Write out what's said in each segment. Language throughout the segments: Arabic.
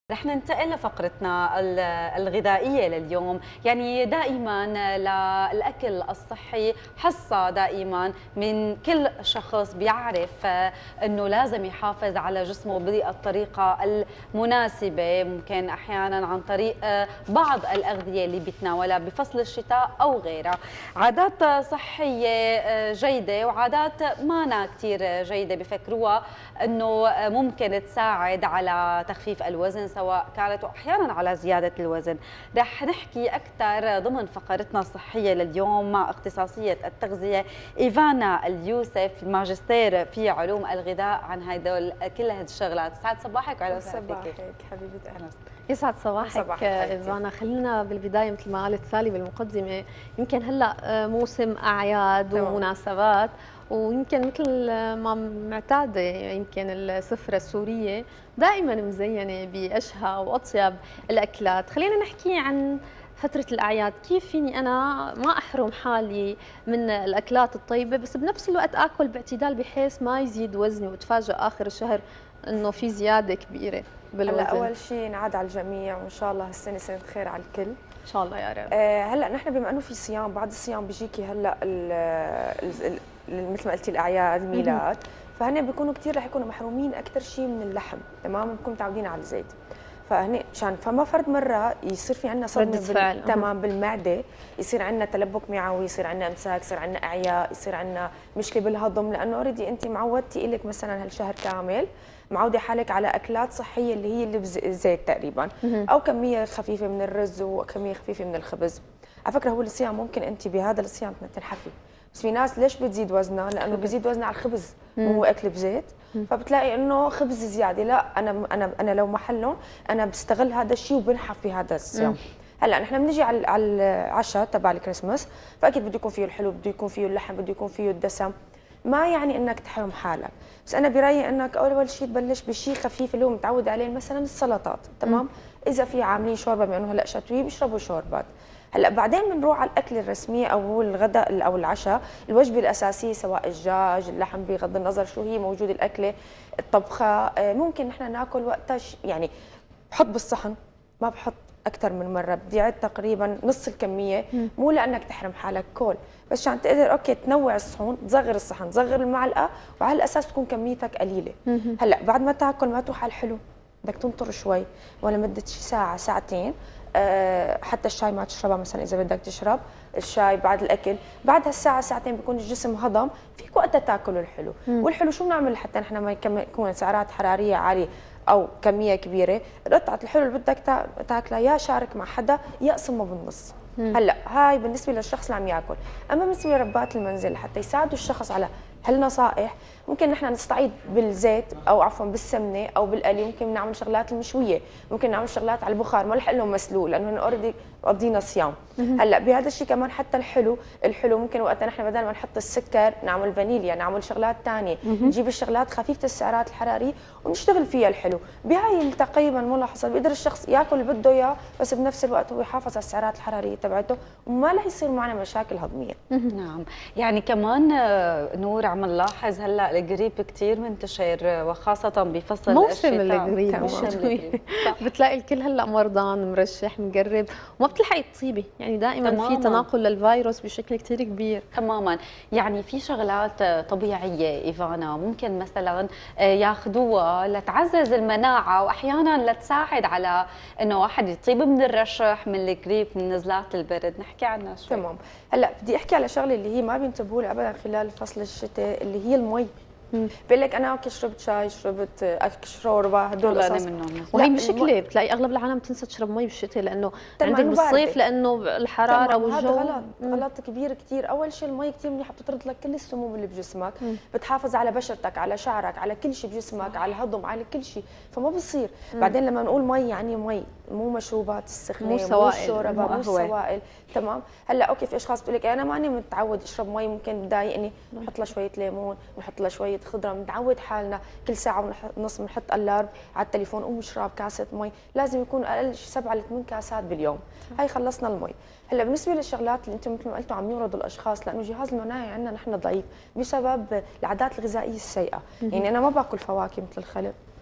رح ننتقل لفقرتنا الغذائية لليوم. يعني دائما للأكل الصحي حصة دائما من كل شخص بيعرف أنه لازم يحافظ على جسمه بالطريقة المناسبة، ممكن أحيانا عن طريق بعض الأغذية اللي بيتناولها بفصل الشتاء أو غيرها. عادات صحية جيدة وعادات مانا كتير جيدة بفكروها أنه ممكن تساعد على تخفيف الوزن سواء كانت واحيانا على زياده الوزن. رح نحكي اكثر ضمن فقرتنا الصحيه لليوم مع اختصاصيه التغذيه ايفانا اليوسف، ماجستير في علوم الغذاء، عن هدول كل هذه الشغلات. سعد صباحك وعلى صباحك حبيبه اهلا. يسعد صباحك ايفانا. خلينا بالبدايه مثل ما قالت سالي بالمقدمه، يمكن هلا موسم اعياد ومناسبات، ويمكن مثل ما معتاده يمكن السفره السوريه دائما مزينه باشهى واطيب الاكلات. خلينا نحكي عن فترة الأعياد، كيف فيني أنا ما أحرم حالي من الأكلات الطيبة بس بنفس الوقت آكل باعتدال بحيث ما يزيد وزني وتفاجأ آخر الشهر إنه في زيادة كبيرة بالوزن. هلا أول شيء نعاد على الجميع وإن شاء الله هالسنة سنة خير على الكل إن شاء الله يا رب. هلا نحن بما إنه في صيام، بعد الصيام بيجيكي هلا مثل ما قلتي الأعياد الميلاد، فهن بيكونوا كثير رح يكونوا محرومين أكثر شيء من اللحم، تمام؟ بنكون متعودين على الزيت، فهني مشان فما فرد مره يصير في عندنا صدمه تمام بالمعده، يصير عندنا تلبك معوي، يصير عندنا امساك، يصير عندنا اعياء، يصير عندنا مشكله بالهضم، لانه اوريدي انت معودتي لك مثلا هالشهر كامل معوده حالك على اكلات صحيه اللي هي اللي بزيت تقريبا، او كميه خفيفه من الرز وكميه خفيفه من الخبز. على فكره هو الصيام ممكن انت بهذا الصيام تنحفي، بس في ناس ليش بتزيد وزنها؟ لانه بزيد وزنها على الخبز، مو اكل بزيت، فبتلاقي انه خبز زياده. لا، انا لو محلهم انا بستغل هذا الشيء وبنحف بهذا الصيام. هلا نحن بنيجي على العشاء تبع الكريسماس، فاكيد بده يكون فيه الحلو، بده يكون فيه اللحم، بده يكون فيه الدسم. ما يعني انك تحرم حالك، بس انا برايي انك اول شيء تبلش بشيء خفيف اللي هو متعود عليه، مثلا السلطات، تمام؟ اذا في عاملين شوربه بما انه هلا شتوي بيشربوا شوربات. هلا بعدين بنروح على الاكل الرسمي او هو الغداء او العشاء، الوجبه الاساسيه سواء الدجاج، اللحم، بغض النظر شو هي موجود الاكله، الطبخه، ممكن نحن ناكل وقتها يعني بحط بالصحن، ما بحط اكثر من مره، بدي اعد تقريبا نص الكميه، مو لانك تحرم حالك كل، بس عشان تقدر اوكي تنوع الصحون، تصغر الصحن، تصغر المعلقه، وعلى الاساس تكون كميتك قليله. هلا بعد ما تاكل ما تروح على الحلو، بدك تنطر شوي ولا مده شي ساعه ساعتين. حتى الشاي ما تشربها مثلا اذا بدك تشرب الشاي بعد الاكل، بعد هالساعه ساعتين بيكون الجسم هضم، فيك وقتها تاكلوا الحلو. والحلو شو بنعمل حتى نحن ما يكون سعرات حراريه عاليه او كميه كبيره؟ قطعه الحلو اللي بدك تاكلها يا شارك مع حدا يا اقسمه بالنص. هلا هاي بالنسبه للشخص اللي عم ياكل، اما بالنسبه لربات المنزل حتى يساعدوا الشخص على هالنصائح، ممكن نحن نستعيد بالزيت او عفوا بالسمنه او بالقلي، ممكن نعمل شغلات المشويه، ممكن نعمل شغلات على البخار، ما رح لهم مسلوق لانه اوريدي قضينا صيام. هلا بهذا الشيء كمان حتى الحلو ممكن وقتها نحن بدل ما نحط السكر نعمل فانيليا، نعمل شغلات ثانيه، نجيب الشغلات خفيفه السعرات الحراريه ونشتغل فيها الحلو. بهاي تقريبا ملاحظه بيقدر الشخص ياكل اللي بده اياه، بس بنفس الوقت هو يحافظ على السعرات الحراريه تبعته وما رح يصير معنا مشاكل هضميه. نعم، يعني كمان نور عم نلاحظ هلا القريب كثير منتشر وخاصه بفصل موسم الشتاء. القريب بتلاقي الكل هلا مرضان مرشح مقرب وما بتلحقي تصيبي، يعني دائما في تناقل للفيروس بشكل كثير كبير. تماما، يعني في شغلات طبيعيه ايفانا ممكن مثلا ياخذوها لتعزز المناعه واحيانا لتساعد على انه واحد يطيب من الرشح، من القريب، من نزلات البرد، نحكي عنها شوي. تمام. هلا بدي احكي على شغله اللي هي ما بينتبهوا لها ابدا خلال فصل الشتاء، اللي هي المي. بقول لك انا شربت شاي، شربت اكل شوربه، هدول القصص، وهي مشكله بتلاقي اغلب العالم تنسى تشرب مي بالشتاء لانه عندك بالصيف لانه الحراره والجو. هذا غلط كبير كثير. اول شيء المي كثير منيحه، بتطرد لك كل السموم اللي بجسمك، بتحافظ على بشرتك، على شعرك، على كل شيء بجسمك، على الهضم، على كل شيء، فما بصير. بعدين لما نقول مي يعني مي، مو مشروبات السخنه، مو سوائل، شوربه، مو سوائل، تمام؟ هلا اوكي في اشخاص بتقول لك انا ماني متعود اشرب مي، ممكن تضايقني، نحط لها شويه ليمون، نحط لها شويه خضره، بنعود حالنا كل ساعه ونص بنحط الارم على التليفون قوم اشرب كاسه مي، لازم يكون اقل شيء 7 ل 8 كاسات باليوم. هاي خلصنا المي. هلا بالنسبه للشغلات اللي انتم مثل ما قلتوا عم يورضوا الاشخاص، لانه جهاز المناعي عندنا نحن ضعيف بسبب العادات الغذائيه السيئه. يعني انا ما باكل فواكه مثل الخلق،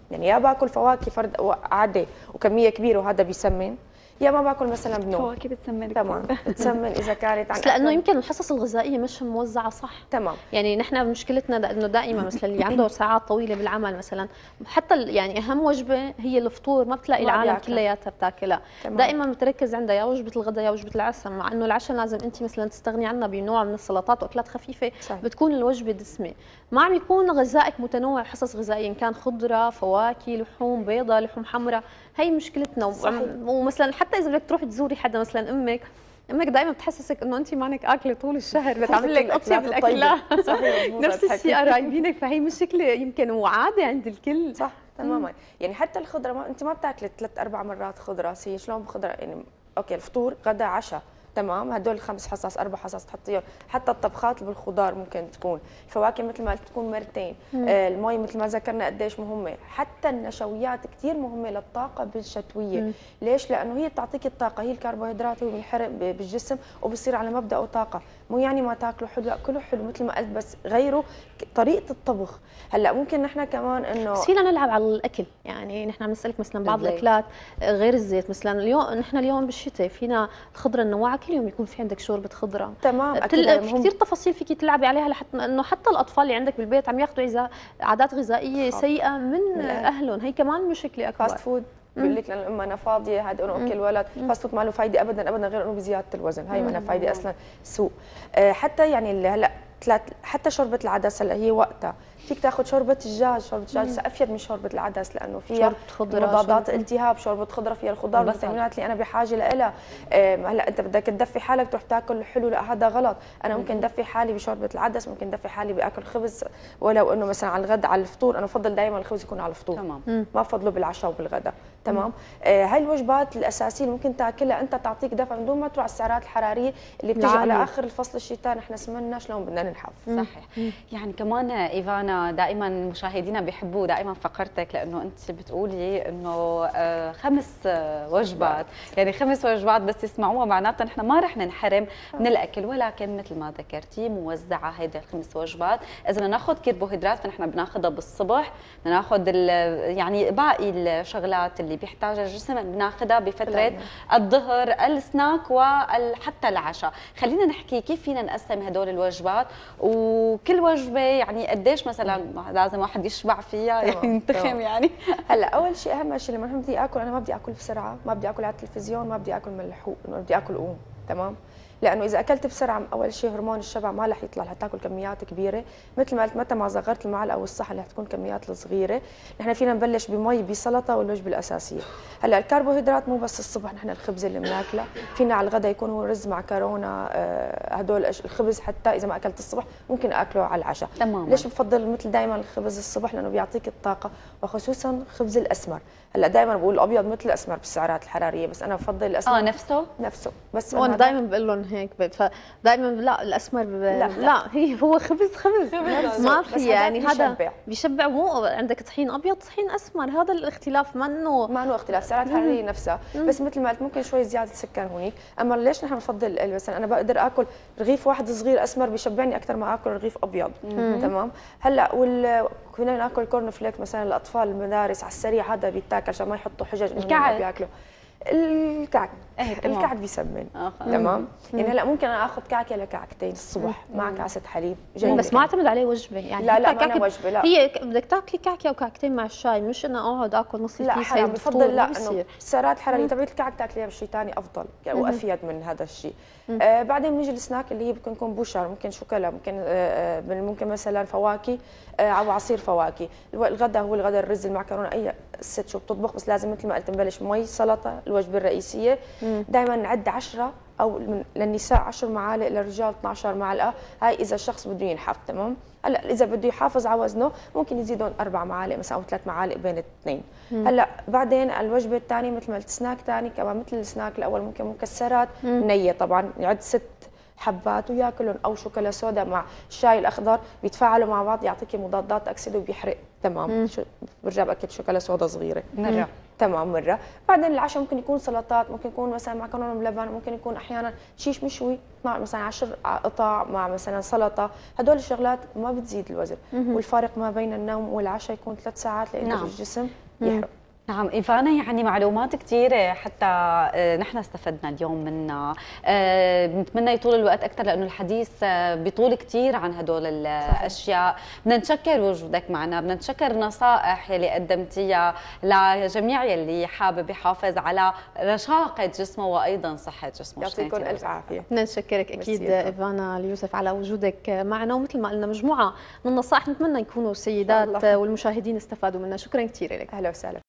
يعني يا باكل فواكه فرد عادي وكميه كبيره وهذا بيسمن، يا ما باكل مثلا بنوم. فواكه بتسمن تمام، بتسمن اذا كانت عن لانه يمكن الحصص الغذائيه مش موزعه صح. تمام. يعني نحن مشكلتنا انه دائما مثلا اللي عنده ساعات طويله بالعمل مثلا، حتى يعني اهم وجبه هي الفطور ما بتلاقي العالم كلياتها بتاكلها، دائما بتركز عندها يا وجبه الغداء يا وجبه العشاء، مع انه العشاء لازم انت مثلا تستغني عنها بنوع من السلطات واكلات خفيفه. صحيح. بتكون الوجبه دسمه، ما عم يكون غذائك متنوع، حصص غذائيه ان كان خضره، فواكه، لحوم بيضاء، لحوم حمراء. هي مشكلتنا. ومثلا حتى اذا بدك تروحي تزوري حدا مثلا امك دائما بتحسسك انه انت مانك اكله طول الشهر، بتعمل لك اطيب الاكلات. صحيح. نفس الشيء قرايبينك، فهي مشكله يمكن وعاده عند الكل. صح تماما. يعني حتى الخضره انت ما بتاكلي 3-4 مرات خضره، هي شلون بخضره يعني اوكي الفطور غدا عشاء تمام، هدول 5 حصص 4 حصص تحطيهم، حتى الطبخات بالخضار ممكن تكون، الفواكه مثل ما قلت تكون مرتين، المي مثل ما ذكرنا قديش مهمه، حتى النشويات كثير مهمه للطاقه بالشتويه. ليش؟ لانه هي بتعطيك الطاقه، هي الكربوهيدرات هو بينحرق بالجسم وبصير على مبدأ طاقه، مو يعني ما تاكلوا حلو، كله حلو مثل ما قلت، بس غيروا طريقه الطبخ. هلا ممكن نحن كمان انه بس فينا نلعب على الاكل، يعني نحن عم نسالك مثلا بعض الاكلات غير الزيت، مثلا اليوم نحن اليوم بالشتاء فينا الخضره النوعه كل يوم يكون في عندك شوربه خضره. تمام. في كثير تفاصيل فيكي تلعبي عليها لحتى انه حتى الاطفال اللي عندك بالبيت عم ياخذوا عادات غذائيه سيئه من اهلهم، هي كمان مشكله اكبر. فاست فود بيقول لك لانه الام انا فاضيه، هذا انه اكل ولد، فاست فود ما له فايده ابدا ابدا غير انه بزياده الوزن، هاي ما لها فايده اصلا، سوء. حتى يعني هلا حتى شوربه العدس هلا هي وقتها، فيك تاخذ شوربه الدجاج، شوربه الدجاج افيد من شوربه العدس لانه فيها مضادات التهاب، شوربه خضره فيها الخضار والفيتامينات اللي انا بحاجه لها. هلا انت بدك تدفي حالك تروح تاكل حلو، لا هذا غلط. انا ممكن دفي حالي بشوربه العدس، ممكن دفي حالي باكل خبز، ولو انه مثلا على الغداء على الفطور، انا بفضل دائما الخبز يكون على الفطور، تمام، ما بفضله بالعشاء وبالغداء، تمام. هاي الوجبات الاساسيه اللي ممكن تاكلها انت تعطيك دفع من دون ما تروح على السعرات الحراريه اللي بتيجي على اخر الفصل الشتاء، نحن سمنا شلون بدنا ننحف. صحيح. يعني كمان ايفانا دائما مشاهدينا بيحبوا دائما فقرتك، لانه انت بتقولي انه 5 وجبات، يعني 5 وجبات بس يسمعوها معناتها نحن ما رح ننحرم من الاكل، ولكن مثل ما ذكرتي موزعه هيدي ال5 وجبات. اذا بدنا ناخذ كربوهيدرات فنحن بناخذها بالصبح، بدنا ناخذ يعني باقي الشغلات اللي بيحتاجها الجسم بناخذها بفتره الظهر، السناك وحتى العشاء. خلينا نحكي كيف فينا نقسم هدول الوجبات، وكل وجبه يعني قديش مثلا لازم واحد يشبع فيها ينتخم يعني. هلا اول شيء اهم شيء لما بدي اكل، انا ما بدي اكل بسرعه، ما بدي اكل على التلفزيون، ما بدي اكل ملحوق، بدي اكل قوم، تمام؟ لانه اذا اكلت بسرعه اول شيء هرمون الشبع ما رح يطلع، رح تاكل كميات كبيره، مثل ما قلت متى ما صغرت المعلقه او الصحن رح تكون كميات صغيره. نحن فينا نبلش بمي بسلطه والوجبه الاساسيه. هلا الكربوهيدرات مو بس الصبح، نحن الخبز اللي بناكله، فينا على الغداء يكون هو رز معكرونه، هدول الخبز حتى اذا ما اكلت الصبح ممكن اكله على العشاء. تمام. ليش بفضل مثل دائما الخبز الصبح؟ لانه بيعطيك الطاقه، وخصوصا خبز الاسمر. هلا دائما بقول الابيض مثل الاسمر بالسعرات الحراريه، بس انا بفضل الاسمر. نفسه بس وانا دائما بقول لهم هيك، فدائما لا الاسمر لا هو خبز ما في يعني هذا بيشبع. مو عندك طحين ابيض طحين اسمر، هذا الاختلاف ما انه اختلاف، السعرات الحراريه نفسها، بس مثل ما قلت ممكن شوي زياده سكر هونيك. اما ليش نحن بنفضل مثلا انا بقدر اكل رغيف واحد صغير اسمر بيشبعني اكثر ما اكل رغيف ابيض، تمام. هلا كنا ناكل كورن فليك مثلا الاطفال المدارس على السريع، هذا بيتاكل عشان ما يحطوا حجج انهم ما بياكلوا. الكعك الكعك بيسمن، تمام. يعني هلا ممكن انا اخذ كعكه لكعكتين الصبح مع كاسه حليب جيد، بس ما اعتمد عليه وجبه يعني. لا ما أنا وجبه، لا هي بدك تاكلي كعكه او كعكتين مع الشاي، مش انا اقعد اكل نص كيس. لا بفضل لا انه السعرات الحراريه تبعت الكعك تاكليها بشيء ثاني افضل وافيد من هذا الشيء. بعدين بنيجي السناك اللي هي ممكن يكون بوشر، ممكن شوكولا، ممكن مثلا فواكه او عصير فواكه. الغداء هو الغداء الرز المعكرونه، اي ست شو بتطبخ، بس لازم مثل ما قلت نبلش مي سلطه الوجبه الرئيسيه. دائما نعد 10 او للنساء 10 معالق، للرجال 12 معلقه، هاي اذا الشخص بده ينحف، تمام. هلا اذا بده يحافظ على وزنه ممكن يزيدون 4 معالق مثلا او 3 معالق بين الاثنين. هلا بعدين الوجبه الثانيه مثل ما قلت سناك ثاني كمان مثل السناك الاول، ممكن مكسرات نيه، طبعا يعد 6 حبات وياكلهم، او شوكولا سودا مع الشاي الاخضر بيتفاعلوا مع بعض يعطيكي مضادات اكسده وبيحرق تمام. برجع باكل شوكولا سودا صغيره مره. تمام مره. بعدين العشاء ممكن يكون سلطات، ممكن يكون مثلا معكرونه بلبن، ممكن يكون احيانا شيش مشوي مع مثلا 10 قطع مع مثلا سلطه. هدول الشغلات ما بتزيد الوزن. والفارق ما بين النوم والعشاء يكون 3 ساعات لانه الجسم يحرق. نعم إيفانا، يعني معلومات كثيرة حتى نحن استفدنا اليوم منها. بنتمنى يطول الوقت أكثر لأنه الحديث بيطول كثير عن هدول الأشياء. بدنا نشكر وجودك معنا، بدنا نشكر نصائح يلي قدمتيها لجميع يلي حابب يحافظ على رشاقة جسمه وأيضا صحة جسمه. يعطيكم ألف عافية. بدنا نشكرك أكيد إيفانا اليوسف على وجودك معنا، ومثل ما قلنا مجموعة من النصائح نتمنى يكونوا السيدات والمشاهدين استفادوا منها. شكرا كثير لك. أهلا وسهلا.